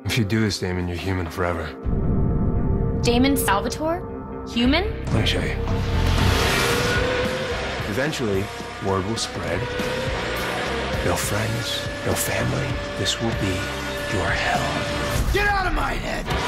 If you do this, Damon, you're human forever. Damon Salvatore? Human? Let me show you. Eventually, word will spread. No friends, no family. This will be your hell. Get out of my head!